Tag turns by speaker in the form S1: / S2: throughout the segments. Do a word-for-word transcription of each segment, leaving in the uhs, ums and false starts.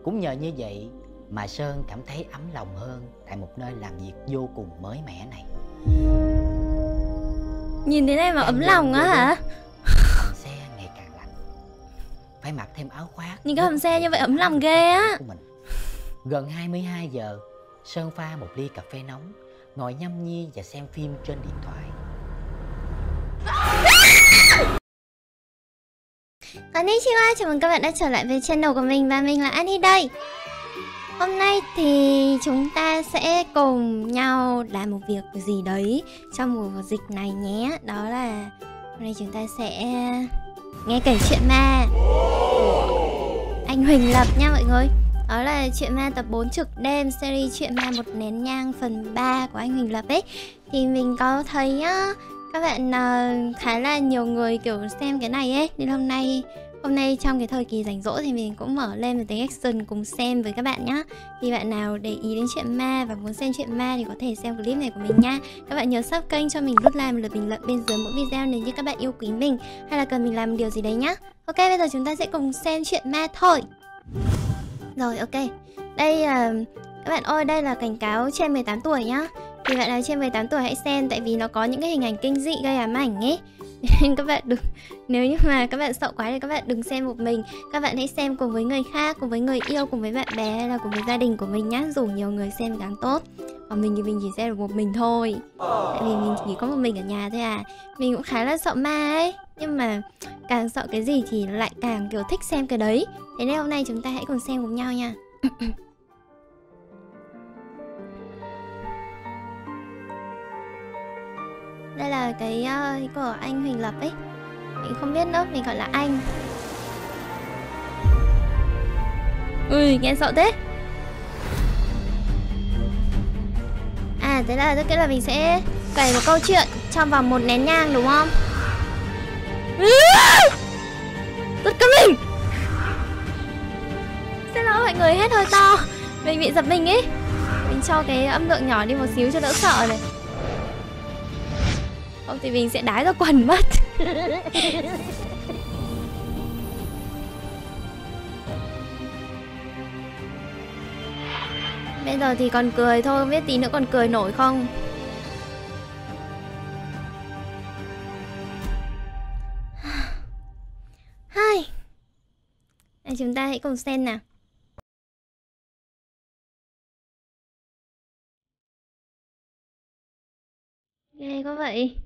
S1: Cũng nhờ như vậy mà Sơn cảm thấy ấm lòng hơn tại một nơi làm việc vô cùng mới mẻ này.
S2: Nhìn thế này mà
S1: Càng
S2: ấm
S1: dần
S2: lòng á
S1: về
S2: hả?
S1: đêm, hầm xe ngày càng lạnh. Phải mặc thêm áo khoác.
S2: Nhìn cái
S1: mới
S2: hầm
S1: có
S2: xe
S1: thể
S2: như vậy
S1: che
S2: ấm
S1: ấm
S2: lòng
S1: được
S2: ghê
S1: cơ
S2: á.
S1: thể của mình. Gần hai mươi hai giờ, Sơn pha một ly cà phê nóng, ngồi nhâm nhi và xem phim trên điện thoại.
S2: Konnichiwa, chào mừng các bạn đã trở lại với channel của mình và mình là Annie đây. Hôm nay thì chúng ta sẽ cùng nhau làm một việc gì đấy trong mùa dịch này nhé. Đó là hôm nay chúng ta sẽ nghe kể chuyện ma của anh Huỳnh Lập nha mọi người. Đó là chuyện ma tập bốn trực đêm, series chuyện ma một nén nhang phần ba của anh Huỳnh Lập ấy. Thì mình có thấy á, các bạn uh, khá là nhiều người kiểu xem cái này ấy. Nên hôm nay Hôm nay trong cái thời kỳ rảnh rỗi thì mình cũng mở lên một tiếng action cùng xem với các bạn nhá. Thì bạn nào để ý đến chuyện ma và muốn xem chuyện ma thì có thể xem clip này của mình nha. Các bạn nhớ sub kênh cho mình, nút like một lượt bình luận bên dưới mỗi video nếu như các bạn yêu quý mình hay là cần mình làm một điều gì đấy nhá. Ok, bây giờ chúng ta sẽ cùng xem chuyện ma thôi. Rồi, ok. Đây là uh, các bạn ơi, đây là cảnh cáo trên mười tám tuổi nhá. Thì bạn nào trên mười tám tuổi hãy xem, tại vì nó có những cái hình ảnh kinh dị gây ám ảnh ấy. Nên các bạn đừng, nếu như mà các bạn sợ quá thì các bạn đừng xem một mình. Các bạn hãy xem cùng với người khác, cùng với người yêu, cùng với bạn bè hay là cùng với gia đình của mình nhá. Rủ nhiều người xem càng tốt. Còn mình thì mình chỉ xem được một mình thôi. Tại vì mình chỉ có một mình ở nhà thôi à. Mình cũng khá là sợ ma ấy. Nhưng mà càng sợ cái gì thì lại càng kiểu thích xem cái đấy. Thế nên hôm nay chúng ta hãy cùng xem cùng nhau nha. Đây là cái uh, của anh Huỳnh Lập ấy. Mình không biết nữa, mình gọi là anh. Ui, nghe sợ thế. À, thế là tức là mình sẽ kể một câu chuyện trong vòng một nén nhang đúng không? Tất cả mình. Xin lỗi mọi người, hết hơi to. Mình bị giật mình ấy. Mình cho cái âm lượng nhỏ đi một xíu cho đỡ sợ này. Không thì mình sẽ đái ra quần mất. Bây giờ thì còn cười thôi, không biết tí nữa còn cười nổi không. Hai. Đây, chúng ta hãy cùng xem nào. Ghê quá vậy.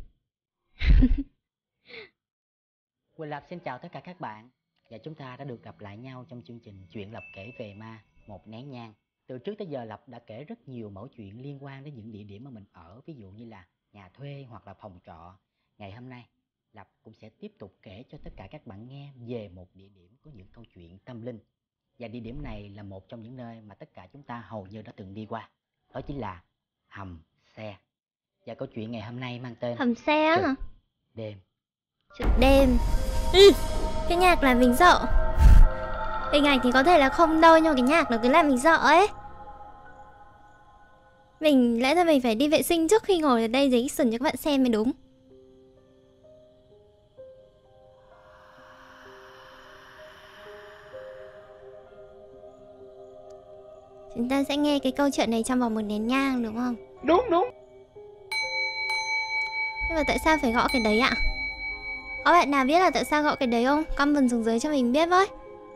S1: Huỳnh Lập xin chào tất cả các bạn. Và chúng ta đã được gặp lại nhau trong chương trình Chuyện Lập kể về ma một nén nhang. Từ trước tới giờ Lập đã kể rất nhiều mẩu chuyện liên quan đến những địa điểm mà mình ở, ví dụ như là nhà thuê hoặc là phòng trọ. Ngày hôm nay Lập cũng sẽ tiếp tục kể cho tất cả các bạn nghe về một địa điểm có những câu chuyện tâm linh. Và địa điểm này là một trong những nơi mà tất cả chúng ta hầu như đã từng đi qua. Đó chính là hầm xe. Và câu chuyện ngày hôm nay mang tên
S2: Hầm xe á hả?
S1: Đêm.
S2: Trực đêm. Ừ, cái nhạc là mình sợ. Hình ảnh thì có thể là không đâu, nhưng mà cái nhạc nó cứ làm mình sợ ấy. Mình lẽ ra mình phải đi vệ sinh trước khi ngồi ở đây giấy sừng cho các bạn xem mới đúng. Chúng ta sẽ nghe cái câu chuyện này trong vòng một nén nhang đúng không?
S3: Đúng đúng.
S2: Nhưng mà tại sao phải gõ cái đấy ạ? Có bạn nào biết là tại sao gõ cái đấy không? Comment xuống dưới cho mình biết với.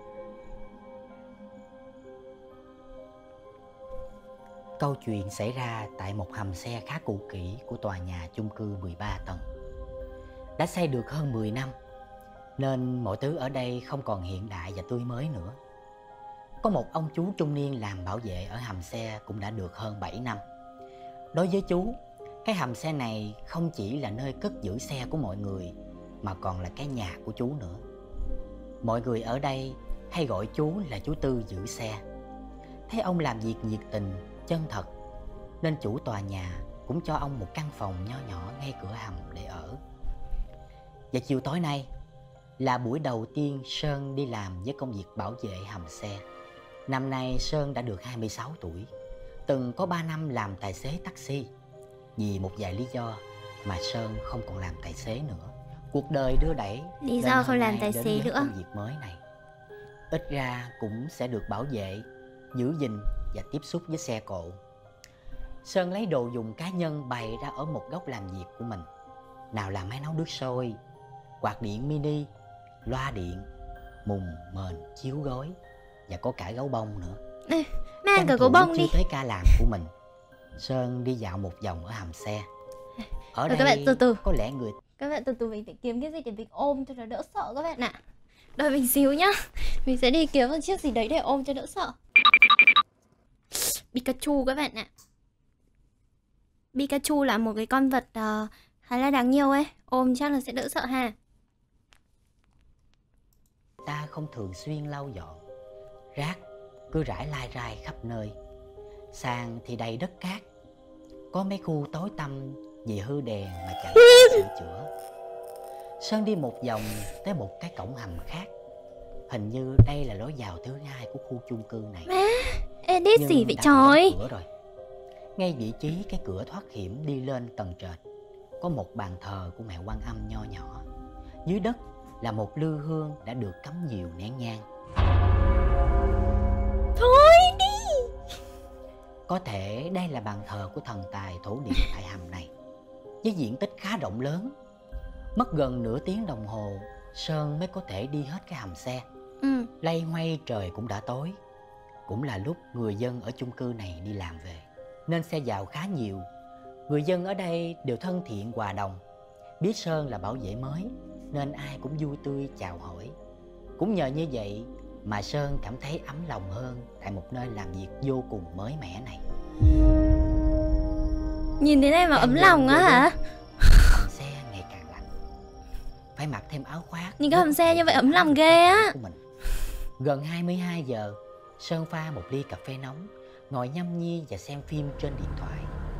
S1: Câu chuyện xảy ra tại một hầm xe khá cũ kỹ của tòa nhà chung cư mười ba tầng. Đã xây được hơn mười năm, nên mọi thứ ở đây không còn hiện đại và tươi mới nữa. Có một ông chú trung niên làm bảo vệ ở hầm xe cũng đã được hơn bảy năm. Đối với chú, cái hầm xe này không chỉ là nơi cất giữ xe của mọi người, mà còn là cái nhà của chú nữa. Mọi người ở đây hay gọi chú là chú Tư giữ xe. Thấy ông làm việc nhiệt tình, chân thật, nên chủ tòa nhà cũng cho ông một căn phòng nho nhỏ ngay cửa hầm để ở. Và chiều tối nay là buổi đầu tiên Sơn đi làm với công việc bảo vệ hầm xe. Năm nay Sơn đã được hai mươi sáu tuổi, từng có ba năm làm tài xế taxi. Vì một vài lý do mà Sơn không còn làm tài xế nữa. Cuộc đời đưa đẩy,
S2: lý do không làm tài xế nữa.
S1: công việc mới này. ít ra cũng sẽ được bảo vệ, giữ gìn và tiếp xúc với xe cộ. Sơn lấy đồ dùng cá nhân bày ra ở một góc làm việc của mình. Nào là máy nấu nước sôi, quạt điện mini, loa điện, mùng, mền, chiếu gối, và có cả gấu bông nữa.
S2: Ê, mang cả gấu bông
S1: chưa
S2: đi.
S1: tới ca làm của mình, Sơn đi dạo một vòng ở hầm xe. Ở
S2: Rồi
S1: đây
S2: các bạn từ từ.
S1: có lẽ người
S2: Các bạn từ từ, mình phải kiếm cái gì để mình ôm cho nó đỡ sợ các bạn ạ. Đợi mình xíu nhá. Mình sẽ đi kiếm một chiếc gì đấy để ôm cho đỡ sợ. Pikachu các bạn ạ. Pikachu là một cái con vật uh, khá là đáng yêu ấy. Ôm chắc là sẽ đỡ sợ ha.
S1: ta không thường xuyên lau dọn, rác cứ rải lai rai khắp nơi. Sàn thì đầy đất cát, có mấy khu tối tăm vì hư đèn mà chẳng ai sửa chữa. Sơn đi một vòng tới một cái cổng hầm khác. Hình như đây là lối vào thứ hai của khu chung cư này.
S2: Má, edit
S1: Nhưng
S2: gì vậy
S1: đã
S2: trời?
S1: cửa rồi. Ngay vị trí cái cửa thoát hiểm đi lên tầng trệt có một bàn thờ của mẹ Quan Âm nho nhỏ. Dưới đất là một lư hương đã được cắm nhiều nén nhang.
S2: Thôi đi.
S1: Có thể đây là bàn thờ của thần tài thổ địa tại hầm này, với diện tích khá rộng lớn. Mất gần nửa tiếng đồng hồ, Sơn mới có thể đi hết cái hầm xe.
S2: Ừ.
S1: Lay hoay trời cũng đã tối. Cũng là lúc người dân ở chung cư này đi làm về, nên xe vào khá nhiều. Người dân ở đây đều thân thiện hòa đồng. Biết Sơn là bảo vệ mới nên ai cũng vui tươi chào hỏi. Cũng nhờ như vậy mà Sơn cảm thấy ấm lòng hơn tại một nơi làm việc vô cùng mới mẻ này.
S2: Nhìn thế này mà ấm lòng á hả?
S1: Hầm xe ngày càng lạnh, phải mặc thêm áo khoác.
S2: Nhìn cái hầm xe như vậy ấm lòng ghê á.
S1: Gần hai mươi hai giờ, Sơn pha một ly cà phê nóng, ngồi nhâm nhi và xem phim trên điện thoại.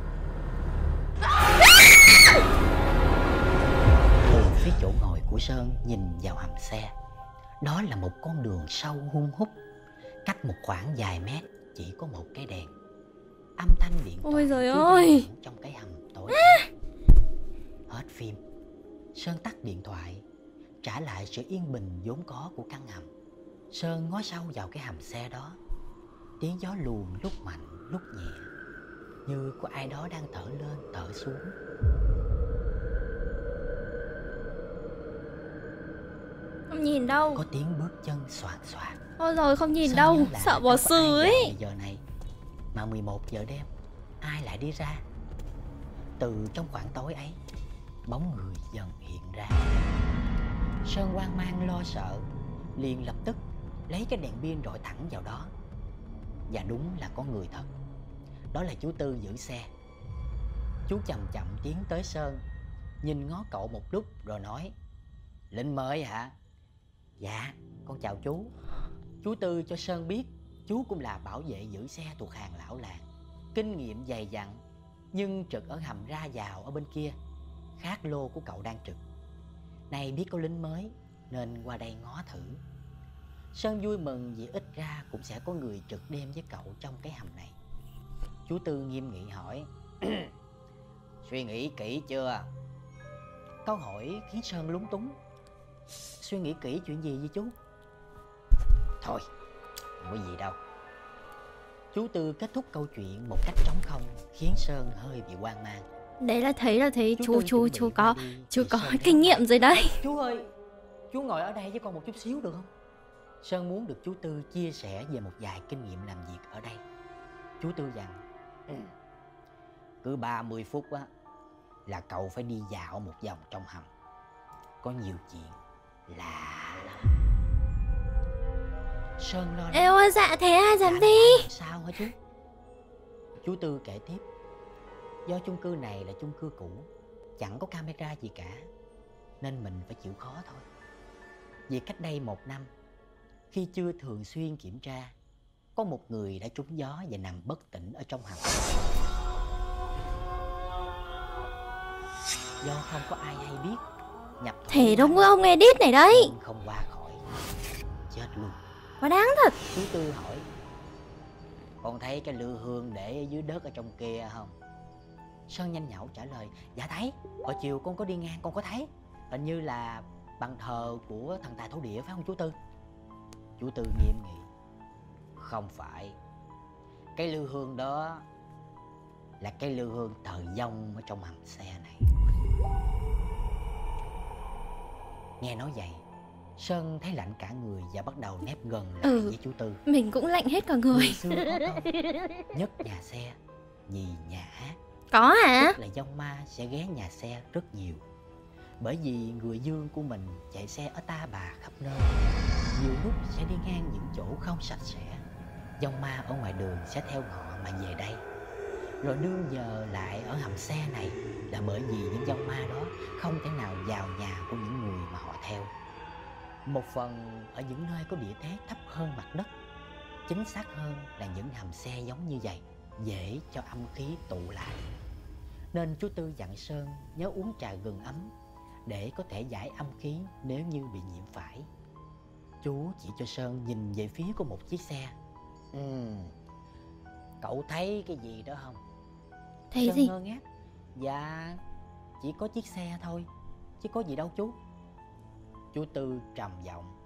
S1: Từ phía chỗ ngồi của Sơn nhìn vào hầm xe, đó là một con đường sâu hun hút. Cách một khoảng vài mét chỉ có một cái đèn. Âm thanh điện thoại
S2: ôi trời ơi
S1: trong cái hầm tối. Hết phim, Sơn tắt điện thoại, trả lại sự yên bình vốn có của căn hầm. Sơn ngó sâu vào cái hầm xe đó. Tiếng gió luồn lúc mạnh lúc nhẹ, như có ai đó đang thở lên thở xuống.
S2: Không nhìn đâu.
S1: Có tiếng bước chân xoạt xoạt.
S2: Ôi rồi không nhìn
S1: Sơn
S2: đâu,
S1: là
S2: sợ bỏ sư ấy.
S1: giờ này mà mười một giờ đêm ai lại đi ra? Từ trong khoảng tối ấy, bóng người dần hiện ra. Sơn hoang mang lo sợ, liền lập tức lấy cái đèn pin rọi thẳng vào đó. Và đúng là có người thật. Đó là chú Tư giữ xe. Chú chậm chậm tiến tới Sơn, nhìn ngó cậu một lúc rồi nói: "Linh mới hả?" "Dạ, con chào chú." Chú Tư cho Sơn biết chú cũng là bảo vệ giữ xe thuộc hàng lão làng, kinh nghiệm dày dặn, nhưng trực ở hầm ra vào ở bên kia, khác lô của cậu đang trực. Nay biết có lính mới nên qua đây ngó thử. Sơn vui mừng vì ít ra cũng sẽ có người trực đêm với cậu trong cái hầm này. Chú Tư nghiêm nghị hỏi: "Suy nghĩ kỹ chưa?" Câu hỏi khiến Sơn lúng túng. "Suy nghĩ kỹ chuyện gì vậy chú?" "Thôi, không có gì đâu." Chú Tư kết thúc câu chuyện một cách trống không, khiến Sơn hơi bị hoang mang.
S2: Đấy là thấy là thấy chú
S1: Tư
S2: chú
S1: chuẩn
S2: chú
S1: bị
S2: có
S1: ra đi
S2: chú
S1: thì
S2: có
S1: Sơn
S2: kinh
S1: nói:
S2: nghiệm rồi đấy.
S1: "Chú ơi, chú ngồi ở đây với con một chút xíu được không?" Sơn muốn được chú Tư chia sẻ về một vài kinh nghiệm làm việc ở đây. Chú Tư dặn: "Cứ ba mươi phút á là cậu phải đi dạo một vòng trong hầm. Có nhiều chuyện lạ lắm." Sơn lo lắng.
S2: Ê ôi dạ thế à, dám
S1: Dạ,
S2: đi.
S1: sao hả chú? Chú Tư kể tiếp: "Do chung cư này là chung cư cũ, chẳng có camera gì cả, nên mình phải chịu khó thôi. Vì cách đây một năm, khi chưa thường xuyên kiểm tra, có một người đã trúng gió và nằm bất tỉnh ở trong hầm. Do không có ai hay biết, nhập
S2: Thế đúng ông edit này đấy.
S1: không qua khỏi, chết luôn."
S2: Quá đáng thật.
S1: Chú Tư hỏi: "Con thấy cái lư hương để ở dưới đất ở trong kia không?" Sơn nhanh nhảu trả lời: "Dạ thấy, hồi chiều con có đi ngang con có thấy. Hình như là bàn thờ của thần tài thổ địa phải không chú Tư?" Chú Tư nghiêm nghị. Không phải. Cái lư hương đó là cái lư hương thờ dông ở trong hầm xe này. Nghe nói vậy, Sơn thấy lạnh cả người và bắt đầu nép gần lại
S2: Ừ.
S1: với chú Tư.
S2: Mình cũng lạnh hết cả người.
S1: Người xưa có câu, nhất nhà xe, nhì nhà hát.
S2: Có hả?
S1: Tức là dông ma sẽ ghé nhà xe rất nhiều. Bởi vì người dương của mình chạy xe ở ta bà khắp nơi, nhiều lúc sẽ đi ngang những chỗ không sạch sẽ. Dông ma ở ngoài đường sẽ theo họ mà về đây, rồi nương nhờ lại ở hầm xe này, là bởi vì những dông ma đó không thể nào vào nhà của những người mà họ theo. Một phần ở những nơi có địa thế thấp hơn mặt đất, chính xác hơn là những hầm xe giống như vậy dễ cho âm khí tụ lại. Nên chú Tư dặn Sơn nhớ uống trà gừng ấm để có thể giải âm khí nếu như bị nhiễm phải. Chú chỉ cho Sơn nhìn về phía của một chiếc xe. Ừ, cậu thấy cái gì đó không?
S2: Thấy
S1: Sơn
S2: gì?
S1: ngơ ngác. Dạ, chỉ có chiếc xe thôi, chứ có gì đâu chú. Chú Tư trầm giọng.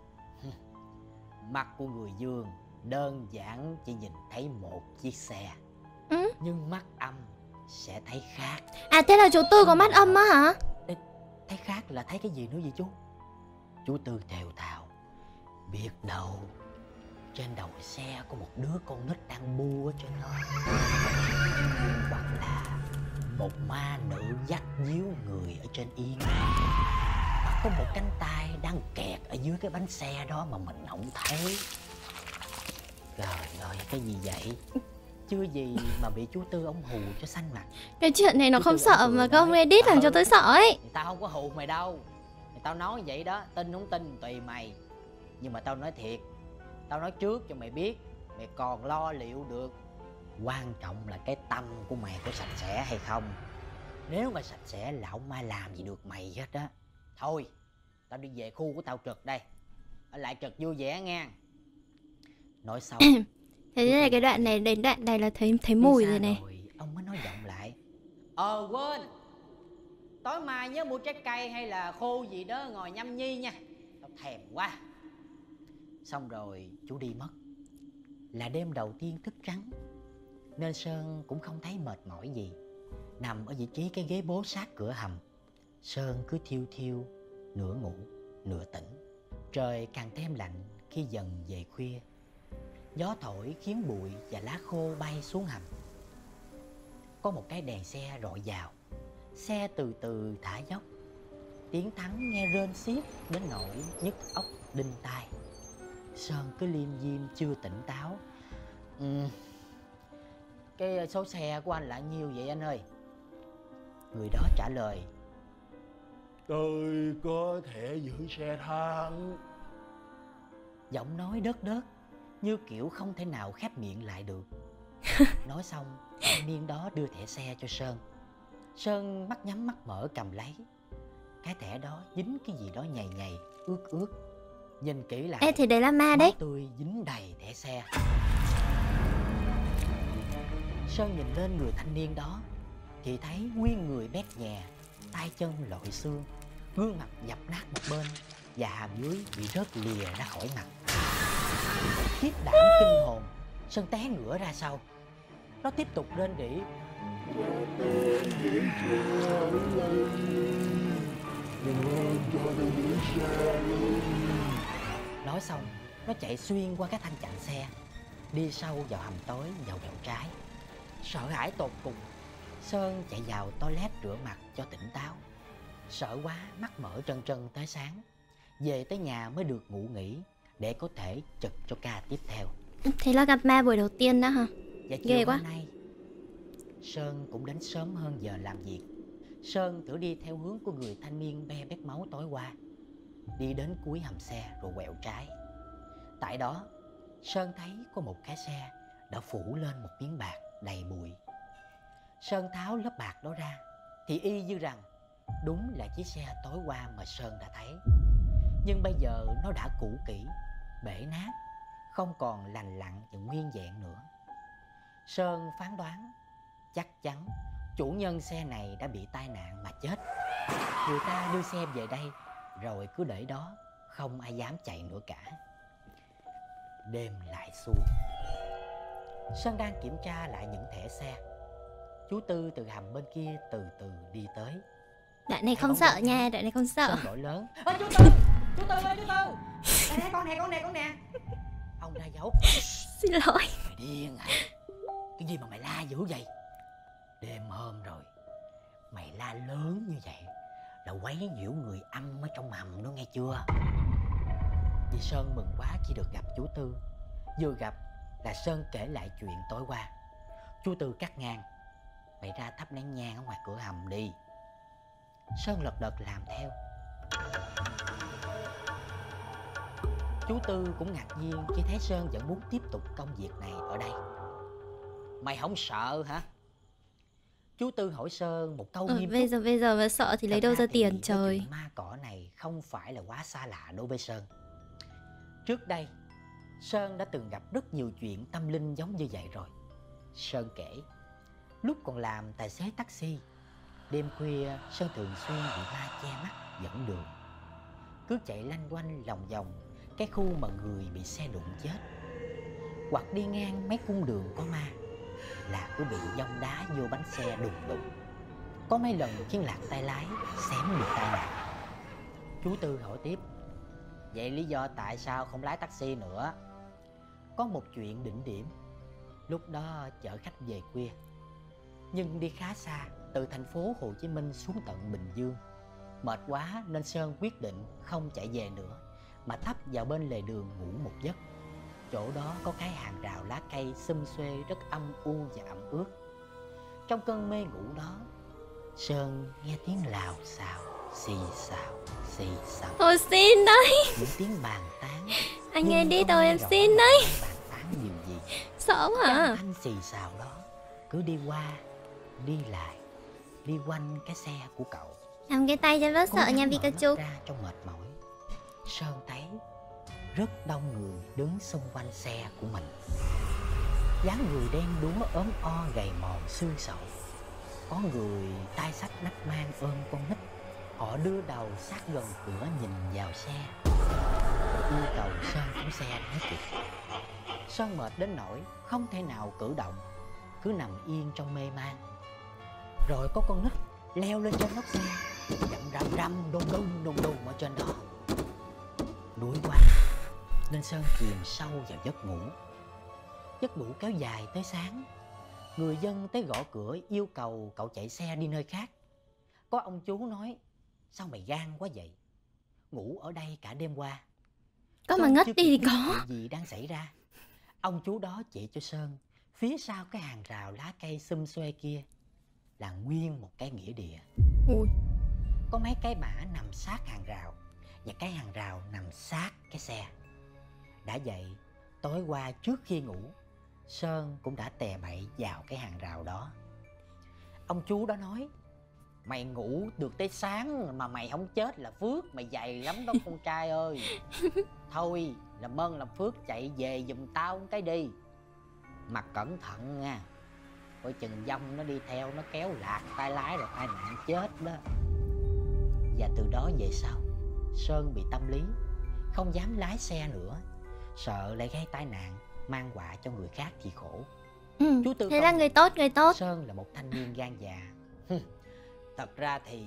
S1: Mắt của người dương đơn giản chỉ nhìn thấy một chiếc xe,
S2: Ừ.
S1: nhưng mắt âm sẽ thấy khác.
S2: À thế là chú Tư có mắt âm á hả?
S1: Ê, thấy khác là thấy cái gì nữa vậy chú? Chú Tư thều thào. Biết đâu trên đầu xe có một đứa con nít đang bu ở trên đó, hoặc là một ma nữ dắt díu người ở trên yên, hoặc có một cánh tay đang kẹt ở dưới cái bánh xe đó mà mình không thấy. Trời ơi, cái gì vậy? Chưa gì mà bị chú Tư ông hù cho xanh mặt.
S2: Cái chuyện này nó
S1: Chú
S2: không
S1: Tư
S2: sợ
S1: ông
S2: mà
S1: cười
S2: các ông
S1: nói,
S2: edit làm
S1: "Ừ,
S2: cho tôi sợ ấy.
S1: Tao không có hù mày đâu. Tao nói vậy đó, tin không tin tùy mày. Nhưng mà tao nói thiệt, tao nói trước cho mày biết, mày còn lo liệu được. Quan trọng là cái tâm của mày có sạch sẽ hay không. Nếu mà sạch sẽ, lão ma làm gì được mày hết á. Thôi, tao đi về khu của tao trực đây. Ở lại trực vui vẻ nghe." Nói xong,
S2: Thế là cái đoạn này đến đoạn này là thấy thấy
S1: đi
S2: mùi
S1: xa
S2: rồi này.
S1: rồi, ông mới nói giọng lại. Ờ quên, tối mai nhớ mua trái cây hay là khô gì đó ngồi nhâm nhi nha. Tao thèm quá. Xong rồi chú đi mất. Là đêm đầu tiên thức trắng, nên Sơn cũng không thấy mệt mỏi gì. Nằm ở vị trí cái ghế bố sát cửa hầm, Sơn cứ thiêu thiêu, nửa ngủ nửa tỉnh. Trời càng thêm lạnh khi dần về khuya. Gió thổi khiến bụi và lá khô bay xuống hầm. Có một cái đèn xe rọi vào. Xe từ từ thả dốc. Tiếng thắng nghe rên xiết đến nỗi nhức óc đinh tai. Sơn cứ liêm diêm chưa tỉnh táo. Ừ, cái số xe của anh là nhiêu vậy anh ơi? Người đó trả lời.
S3: Tôi có thể giữ xe thắng.
S1: Giọng nói đớt đớt, như kiểu không thể nào khép miệng lại được. Nói xong, thanh niên đó đưa thẻ xe cho Sơn. Sơn mắt nhắm mắt mở cầm lấy. Cái thẻ đó dính cái gì đó nhầy nhầy, ướt ướt. Nhìn kỹ lại,
S2: Ê thì đấy là ma đấy.
S1: máu tươi dính đầy thẻ xe. Sơn nhìn lên người thanh niên đó thì thấy nguyên người bét nhè, tay chân lội xương, gương mặt dập nát một bên và hàm dưới bị rớt lìa ra khỏi mặt. Khiếp đảm kinh hồn, Sơn té ngửa ra sau. Nó tiếp tục rên rỉ. Nói xong, nó chạy xuyên qua cái thanh chặn xe, đi sâu vào hầm tối vào quẹo trái. Sợ hãi tột cùng, Sơn chạy vào toilet rửa mặt cho tỉnh táo. Sợ quá, mắt mở trân trân tới sáng. Về tới nhà mới được ngủ nghỉ để có thể trực cho ca tiếp theo.
S2: Thế là gặp ma buổi đầu tiên đó hả?
S1: Và
S2: Ghê
S1: chiều
S2: quá.
S1: hôm nay, Sơn cũng đến sớm hơn giờ làm việc. Sơn thử đi theo hướng của người thanh niên be bét máu tối qua. Đi đến cuối hầm xe rồi quẹo trái. Tại đó, Sơn thấy có một cái xe đã phủ lên một miếng bạc đầy bụi. Sơn tháo lớp bạc đó ra thì y như rằng đúng là chiếc xe tối qua mà Sơn đã thấy. Nhưng bây giờ nó đã cũ kỹ, bể nát, không còn lành lặn và nguyên vẹn nữa. Sơn phán đoán chắc chắn chủ nhân xe này đã bị tai nạn mà chết. Người ta đưa xe về đây rồi cứ để đó, không ai dám chạy nữa cả. đêm lại xuống. Sơn đang kiểm tra lại những thẻ xe. Chú Tư từ hầm bên kia từ từ đi tới.
S2: Đoạn này không sợ nha, đoạn này không sợ.
S1: Sơn gọi lớn: Ê, chú Tư, chú Tư ơi, chú Tư, nè, con nè, con nè, con nè. Ông ra dấu:
S2: Xin lỗi.
S1: Mày điên hả? Cái gì mà mày la dữ vậy? Đêm hôm rồi mày la lớn như vậy là quấy nhiễu người âm ở trong hầm đó, nghe chưa? Dì Sơn mừng quá khi được gặp chú Tư. Vừa gặp là Sơn kể lại chuyện tối qua. Chú Tư cắt ngang: Mày ra thắp nén nhang ở ngoài cửa hầm đi. Sơn lật đật làm theo. Chú Tư cũng ngạc nhiên khi thấy Sơn vẫn muốn tiếp tục công việc này ở đây. Mày không sợ hả? Chú Tư hỏi Sơn một câu
S2: ừ,
S1: nghiêm túc.
S2: Bây giờ bây giờ mà sợ thì lấy đâu ra tiền trời.
S1: Chuyện ma cỏ này không phải là quá xa lạ đối với Sơn. Trước đây Sơn đã từng gặp rất nhiều chuyện tâm linh giống như vậy rồi. Sơn kể, lúc còn làm tài xế taxi, đêm khuya Sơn thường xuyên bị ma che mắt dẫn đường. Cứ chạy lanh quanh lòng vòng cái khu mà người bị xe đụng chết, hoặc đi ngang mấy cung đường có ma là cứ bị giông đá vô bánh xe đùng đùng. Có mấy lần khiến lạc tay lái, xém được tai nạn. Chú Tư hỏi tiếp: Vậy lý do tại sao không lái taxi nữa? Có một chuyện đỉnh điểm. Lúc đó chở khách về khuya, nhưng đi khá xa, từ thành phố Hồ Chí Minh xuống tận Bình Dương. Mệt quá nên Sơn quyết định không chạy về nữa, mà thấp vào bên lề đường ngủ một giấc. Chỗ đó có cái hàng rào lá cây xum xuê rất âm u và ẩm ướt. Trong cơn mê ngủ đó, Sơn nghe tiếng lào xào, xì xào, xì xào.
S2: Thôi xin đấy.
S1: Những tiếng bàn tán.
S2: Anh nghe đi tôi em xin đấy.
S1: Bàn tán điều gì?
S2: Sợ hả?
S1: Cái thanh xì xào đó cứ đi qua, đi lại, đi quanh cái xe của cậu.
S2: Làm cái tay cho bớt sợ nha Pikachu.
S1: Ra trong mệt mỏi, Sơn thấy rất đông người đứng xung quanh xe của mình. Dáng người đen đúa ốm o gầy mòn xương sầu. Có người tay xách nách mang ôm con nít. Họ đưa đầu sát gần cửa nhìn vào xe, yêu cầu Sơn xuống xe nói chuyện. Sơn mệt đến nỗi không thể nào cử động, cứ nằm yên trong mê man. Rồi có con nít leo lên trên nóc xe, dậm răm răm đùng đùng đùng đùng ở trên đó. Đuối quá nên Sơn chìm sâu vào giấc ngủ. Giấc ngủ kéo dài tới sáng. Người dân tới gõ cửa yêu cầu cậu chạy xe đi nơi khác. Có ông chú nói: Sao mày gan quá vậy? Ngủ ở đây cả đêm qua.
S2: Có mà ngất đi thì có.
S1: Chuyện gì đang xảy ra? Ông chú đó chỉ cho Sơn phía sau cái hàng rào lá cây xum xuê kia là nguyên một cái nghĩa địa.
S2: Ui.
S1: Có mấy cái mã nằm sát hàng rào, và cái hàng rào nằm sát cái xe. Đã vậy, tối qua trước khi ngủ, Sơn cũng đã tè bậy vào cái hàng rào đó. Ông chú đó nói: Mày ngủ được tới sáng mà mày không chết là phước mày dày lắm đó con trai ơi. Thôi làm ơn làm phước chạy về giùm tao một cái đi. Mà cẩn thận nha, coi chừng dông nó đi theo nó kéo lạc tay lái rồi tai nạn chết đó. Và từ đó về sau, Sơn bị tâm lý, không dám lái xe nữa, sợ lại gây tai nạn, mang họa cho người khác thì khổ.
S2: Ừ,
S1: Chú Tư
S2: thế là người tốt, người tốt.
S1: Sơn là một thanh niên gan dạ. Thật ra thì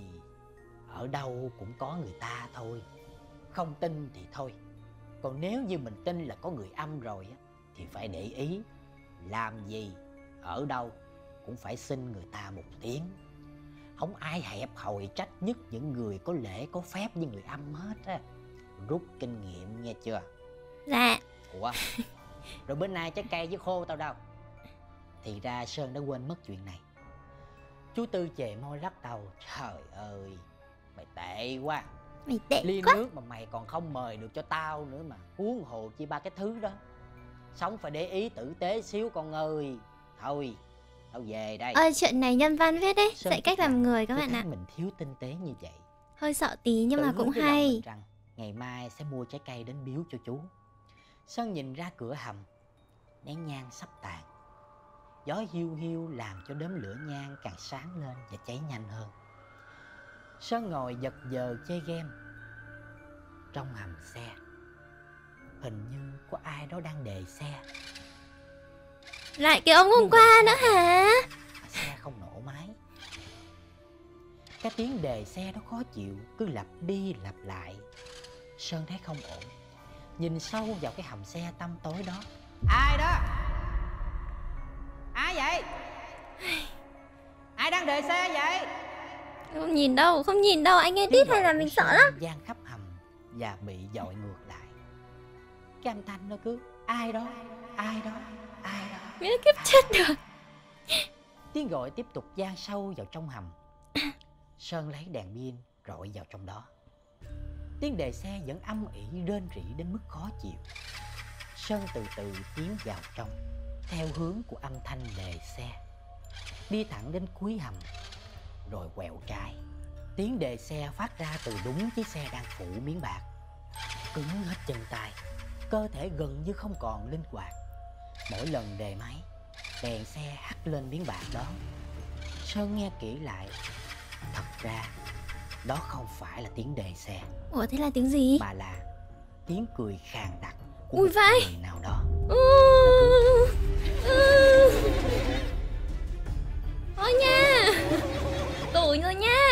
S1: ở đâu cũng có người ta thôi. Không tin thì thôi. Còn nếu như mình tin là có người âm rồi thì phải để ý. Làm gì, ở đâu cũng phải xin người ta một tiếng. Không ai hẹp hòi trách nhất những người có lễ có phép với người âm hết á. Rút kinh nghiệm nghe chưa?
S2: Dạ.
S1: Ủa, rồi bên này trái cây với khô tao đâu? Thì ra Sơn đã quên mất chuyện này. Chú Tư chề môi lắc đầu: Trời ơi, mày tệ quá.
S2: Mày tệ
S1: Ly
S2: quá.
S1: nước mà mày còn không mời được cho tao nữa mà, huống hồ chi ba cái thứ đó. Sống phải để ý tử tế xíu con ơi. Thôi, tao về đây.
S2: Ơi, chuyện này nhân văn viết đấy,
S1: Sơn
S2: dạy cách làm người các bạn ạ.
S1: mình thiếu tinh tế như vậy.
S2: Hơi sợ tí nhưng
S1: Tự
S2: mà
S1: hứa
S2: cũng
S1: với lòng mình
S2: hay.
S1: rằng ngày mai sẽ mua trái cây đến biếu cho chú. Sơn nhìn ra cửa hầm, nén nhang sắp tàn. Gió hiu hiu làm cho đốm lửa nhang càng sáng lên và cháy nhanh hơn. Sơn ngồi giật giờ chơi game trong hầm xe. hình như có ai đó đang đề xe.
S2: Lại cái ông hôm qua nữa hả?
S1: Xe không nổ máy. Cái tiếng đề xe đó khó chịu, cứ lặp đi lặp lại. Sơn thấy không ổn, nhìn sâu vào cái hầm xe tăm tối đó. Ai đó? Ai vậy? Ai đang đề xe vậy?
S2: Không nhìn đâu, không nhìn đâu, anh nghe tít hay là mình sợ lắm.
S1: Gian khắp hầm và bị dội ngược lại. Cái âm thanh nó cứ ai đó, ai đó, ai đó.
S2: Nghĩa kiếp chết được.
S1: Tiếng gọi tiếp tục gian sâu vào trong hầm. Sơn lấy đèn pin rọi vào trong đó. Tiếng đề xe vẫn âm ỉ rên rỉ đến mức khó chịu. Sơn từ từ tiến vào trong theo hướng của âm thanh đề xe, đi thẳng đến cuối hầm rồi quẹo trái. Tiếng đề xe phát ra từ đúng chiếc xe đang phủ miếng bạc. Cứng hết chân tay, cơ thể gần như không còn linh hoạt. Mỗi lần đề máy, đèn xe hắt lên miếng bạc đó. Sơn nghe kỹ lại, thật ra đó không phải là tiếng đề xe.
S2: Ủa thế là tiếng gì?
S1: Mà là tiếng cười khàn đặc của
S2: Ui
S1: một
S2: vai.
S1: người nào đó.
S2: Ừ. Ừ. Thôi nha, tủi rồi nha.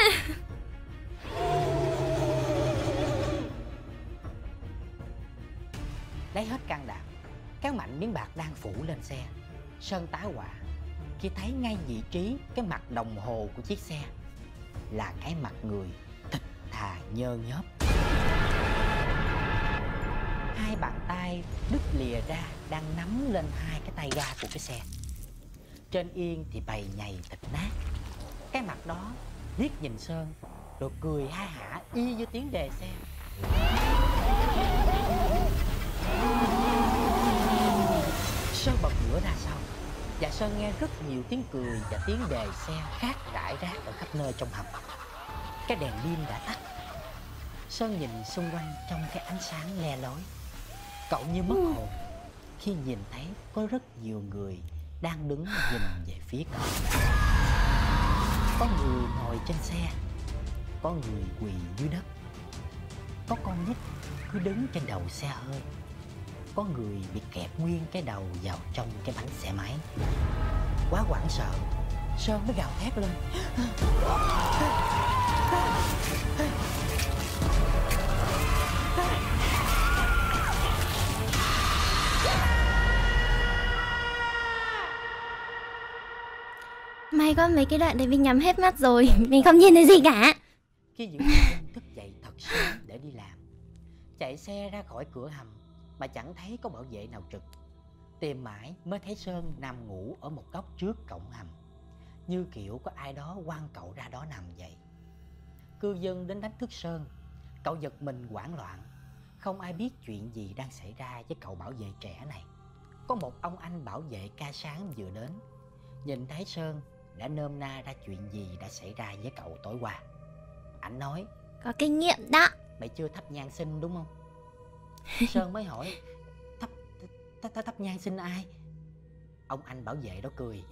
S1: Lấy hết can đảm, kéo mạnh miếng bạc đang phủ lên xe. Sơn tá hỏa khi thấy ngay vị trí cái mặt đồng hồ của chiếc xe là cái mặt người thịt thà nhơ nhớp. Hai bàn tay đứt lìa ra đang nắm lên hai cái tay ga của cái xe. Trên yên thì bầy nhầy thịt nát. Cái mặt đó liếc nhìn Sơn rồi cười ha hả y như tiếng đề xe. Sơn bật ngửa ra sau và Sơn nghe rất nhiều tiếng cười và tiếng đề xe khác rải rác ở khắp nơi trong hầm. Cái đèn pin đã tắt. Sơn nhìn xung quanh trong cái ánh sáng le lói. Cậu như mất hồn khi nhìn thấy có rất nhiều người đang đứng nhìn về phía cậu. Có người ngồi trên xe, có người quỳ dưới đất, có con nít cứ đứng trên đầu xe hơi, có người bị kẹp nguyên cái đầu vào trong cái bánh xe máy. Quá hoảng sợ, Sơn mới gào thét lên.
S2: May quá mấy cái đoạn đấy mình nhắm hết mắt rồi, mình không nhìn thấy gì cả.
S1: Khi những người dân thức dậy thật sớm để đi làm, chạy xe ra khỏi cửa hầm mà chẳng thấy có bảo vệ nào trực. Tìm mãi mới thấy Sơn nằm ngủ ở một góc trước cổng hầm, như kiểu có ai đó quăng cậu ra đó nằm vậy. Cư dân đến đánh thức Sơn, cậu giật mình hoảng loạn. Không ai biết chuyện gì đang xảy ra với cậu bảo vệ trẻ này. Có một ông anh bảo vệ ca sáng vừa đến, nhìn thấy Sơn đã nôm na ra chuyện gì đã xảy ra với cậu tối qua. Anh nói:
S2: Có kinh nghiệm đó.
S1: Mày chưa thắp nhang xin đúng không? Sơn mới hỏi: Thắp, thắp, thắp, thắp nhang xin ai? Ông anh bảo vệ đó cười: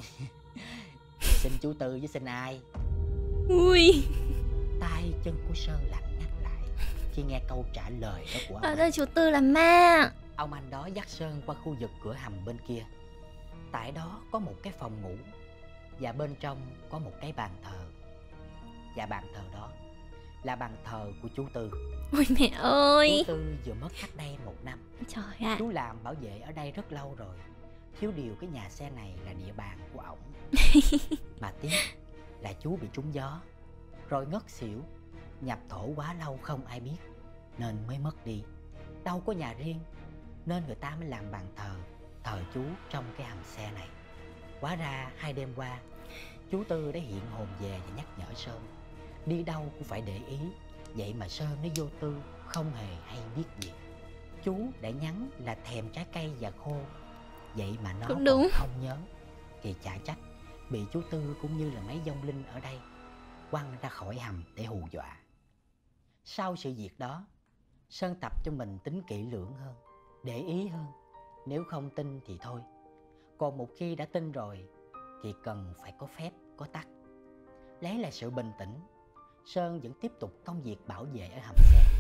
S1: Xin chú Tư với xin ai?
S2: Ui.
S1: Tay chân của Sơn lạnh ngắt lại khi nghe câu trả lời đó của ông
S2: Ở
S1: anh.
S2: đây chú Tư là ma.
S1: Ông anh đó dắt Sơn qua khu vực cửa hầm bên kia. Tại đó có một cái phòng ngủ và bên trong có một cái bàn thờ. Và bàn thờ đó là bàn thờ của chú Tư.
S2: Ôi mẹ ơi.
S1: Chú Tư vừa mất cách đây một năm.
S2: Trời ạ.
S1: Chú làm bảo vệ ở đây rất lâu rồi. Thiếu điều cái nhà xe này là địa bàn của ổng. Mà tiếc là chú bị trúng gió rồi ngất xỉu. Nhập thổ quá lâu không ai biết nên mới mất đi. Đâu có nhà riêng nên người ta mới làm bàn thờ thờ chú trong cái hầm xe này. Hóa ra hai đêm qua chú Tư đã hiện hồn về và nhắc nhở Sơn đi đâu cũng phải để ý. Vậy mà Sơn nó vô tư không hề hay biết gì. Chú đã nhắn là thèm trái cây và khô, vậy mà nó
S2: cũng
S1: còn
S2: đúng.
S1: không nhớ. Thì chả trách bị chú Tư cũng như là mấy vong linh ở đây quăng ra khỏi hầm để hù dọa. Sau sự việc đó, Sơn tập cho mình tính kỹ lưỡng hơn, để ý hơn. Nếu không tin thì thôi, còn một khi đã tin rồi thì cần phải có phép, có tắc. Lấy lại sự bình tĩnh, Sơn vẫn tiếp tục công việc bảo vệ ở hầm xe.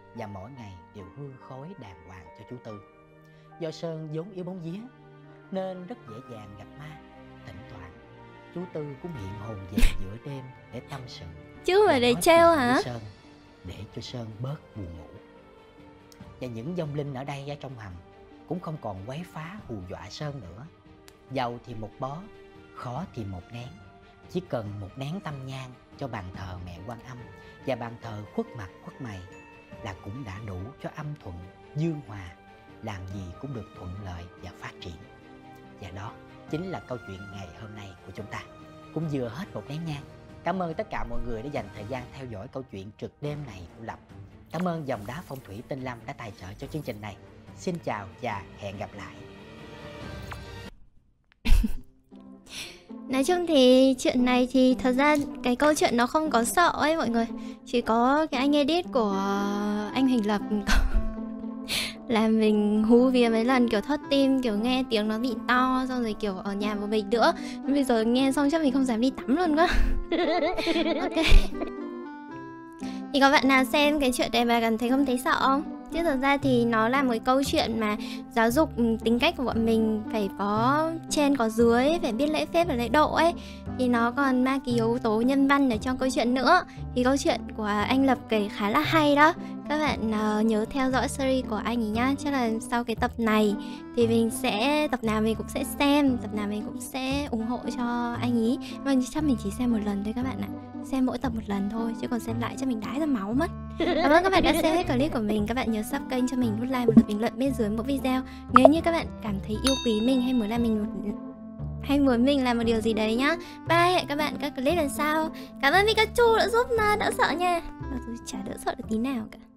S1: và mỗi ngày đều hương khói đàng hoàng cho chú Tư. Do Sơn vốn yếu bóng vía nên rất dễ dàng gặp ma. Thỉnh thoảng chú Tư cũng hiện hồn về giữa đêm để tâm sự,
S2: chứ mà để
S1: nói
S2: trêu
S1: chuyện
S2: hả?
S1: với Sơn để cho Sơn bớt buồn ngủ. Và những vong linh ở đây ở trong hầm cũng không còn quấy phá hù dọa Sơn nữa. Giàu thì một bó, khó thì một nén. Chỉ cần một nén tâm nhang cho bàn thờ mẹ Quan Âm và bàn thờ khuất mặt khuất mày là cũng đã đủ cho âm thuận, dương hòa, làm gì cũng được thuận lợi và phát triển. Và đó chính là câu chuyện ngày hôm nay của chúng ta. Cũng vừa hết một nén nhang. Cảm ơn tất cả mọi người đã dành thời gian theo dõi câu chuyện trực đêm này của Lập. Cảm ơn dòng đá phong thủy Tinh Lâm đã tài trợ cho chương trình này. Xin chào và hẹn gặp lại.
S2: Nói chung thì chuyện này thì thật ra cái câu chuyện nó không có sợ ấy mọi người. Chỉ có cái anh edit của anh Huỳnh Lập làm mình hú vía mấy lần, kiểu thất tim, kiểu nghe tiếng nó bị to, xong rồi kiểu ở nhà một mình nữa. Bây giờ nghe xong chắc mình không dám đi tắm luôn quá. Ok. Thì có bạn nào xem cái chuyện này mà cảm thấy không thấy sợ không? Chứ thật ra thì nó là một câu chuyện mà giáo dục tính cách của bọn mình phải có trên có dưới, phải biết lễ phép và lễ độ ấy. Thì nó còn mang cái yếu tố nhân văn ở trong câu chuyện nữa. Thì câu chuyện của anh Lập kể khá là hay đó. Các bạn uh, nhớ theo dõi series của anh ấy nhá. Chắc là sau cái tập này thì mình sẽ, tập nào mình cũng sẽ xem, tập nào mình cũng sẽ ủng hộ cho anh ấy. Vâng, chắc mình chỉ xem một lần thôi các bạn ạ. Xem mỗi tập một lần thôi, chứ còn xem lại chắc mình đái ra máu mất. Cảm ơn các bạn đã xem hết clip của mình. Các bạn nhớ sub kênh cho mình, nút like và nút bình luận bên dưới mỗi video nếu như các bạn cảm thấy yêu quý mình hay muốn làm mình một hay muốn mình làm một điều gì đấy nhá. Bye, hẹn các bạn các clip lần sau. Cảm ơn Pikachu đã giúp đỡ sợ nha. Mặc dù chả đỡ sợ được tí nào cả.